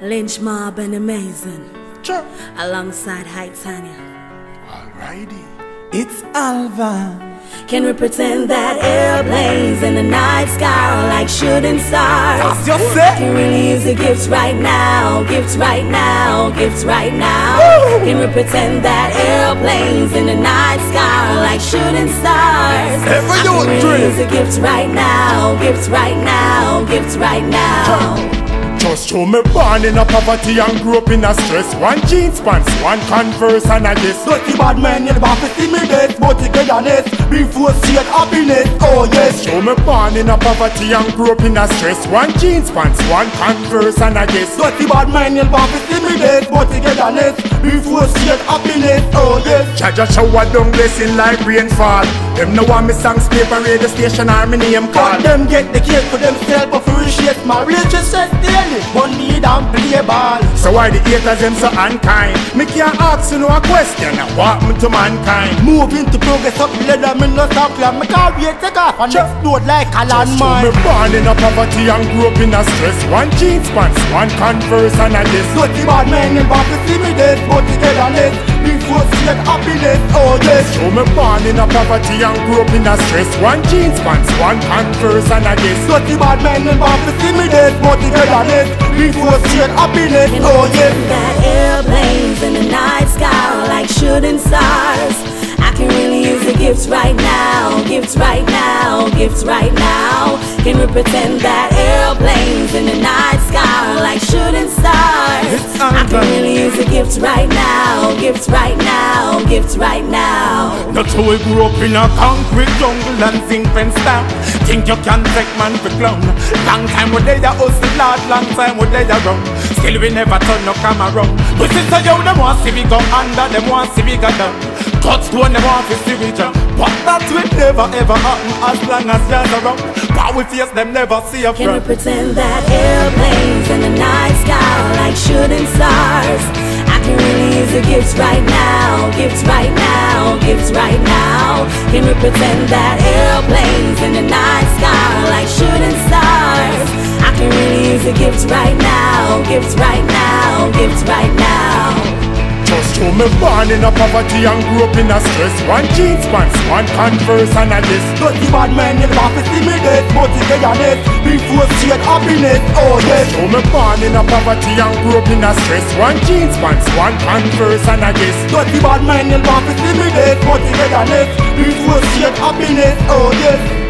Lynch Mob and Amazing, Sure. alongside Titania. Alrighty. It's Alva. Can we pretend that airplanes in the night sky are like shooting stars? That's your set. Can really use the gifts right now, gifts right now, gifts right now. Woo! Can we pretend that airplanes in the night sky are like shooting stars? Ever you Can dream? really use the gifts right now, gifts right now, gifts right now. Just show me born in a poverty and grew up in a stress. One jeans pants, one Converse and a this. Dirty bad man, you never see me dead, but togetherness, before state happiness, oh yes. Show me born in a poverty and grew up in a stress. One jeans pants, one Converse and a this. Dirty bad man, you never see me dead, but togetherness, before state happiness, oh yes. Jaja shower down blessing like rainfall. Them no want me songs play for radio station or me name call. But them get the cake for themselves, but for appreciate my religious daily. One need and play ball. So why the haters them so unkind? Me can't ask you no a question. What happened to mankind? Moving to progress up the ladder, me no stop plan. Me career take off and explode like a Just show me landmine. born in a poverty and grew up in a stress. One jeans pants, one Converse and a this. Dirty bad man, you never see me dead, but togetherness, before state happiness, oh yes. Show me born in a poverty and grew up in a stress. One jeans pants, one Converse and a this. Dirty bad man, you never see me dead, but togetherness, before state happiness, Can oh we yes. pretend that airplanes in the night sky are like shooting stars? I can really use the gifts right now, gifts right now, gifts right now. Can we pretend that airplanes in the night sky are like shooting stars? I can really use the gifts right now, gifts right now, gifts right now. That's how we grew up in a concrete jungle and zinc fence down. Think you can take man for clown. Long time we dey a hustle hard, long time we dey a run. Still we never turn no camera round. But sister yo, them want see we go under, them want see we go down. Touchstone, them want to see we jump. But that will never ever happen as long as you're around. But we face them never see a Can we front. pretend that airplanes in the night sky are like shooting stars? I can really use the gifts right now, gifts right now, gifts right now. Can we pretend that airplanes in the night sky are like shooting stars? I can really use the gifts right now, gifts right now, gifts right now. Just show me born in a poverty and grew up in a stress. One jeans pants, one Converse and a this. Dirty bad man, you never see me dead, but togetherness, before state happiness, oh yes. Show me born in a poverty and grew up in a stress. One jeans pants, one Converse and a this. Dirty bad man, you never see me dead, but togetherness, before state happiness, oh yes.